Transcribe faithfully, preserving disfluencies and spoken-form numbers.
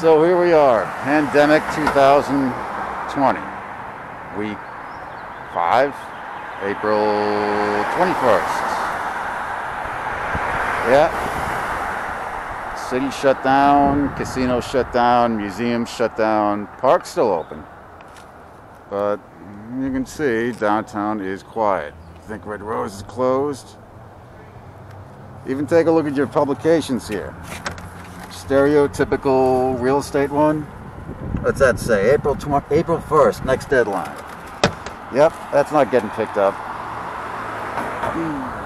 So here we are, pandemic two thousand twenty, week five, April twenty-first. Yeah, city shut down, casino shut down, museums shut down, park's still open. But you can see downtown is quiet. I think Red Rose is closed. Even take a look at your publications here. Stereotypical real estate one. What's that say? April April first, next deadline. Yep, that's not getting picked up.